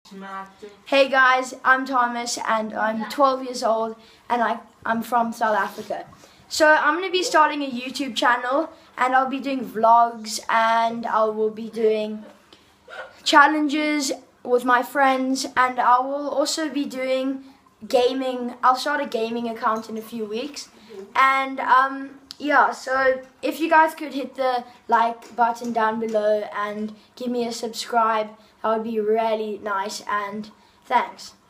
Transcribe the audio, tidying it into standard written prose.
Hey guys, I'm Thomas and I'm 12 years old and I'm from South Africa. So I'm going to be starting a YouTube channel and I'll be doing vlogs and I will be doing challenges with my friends and I will also be doing gaming. I'll start a gaming account in a few weeks and yeah, so if you guys could hit the like button down below and give me a subscribe, that would be really nice, and thanks.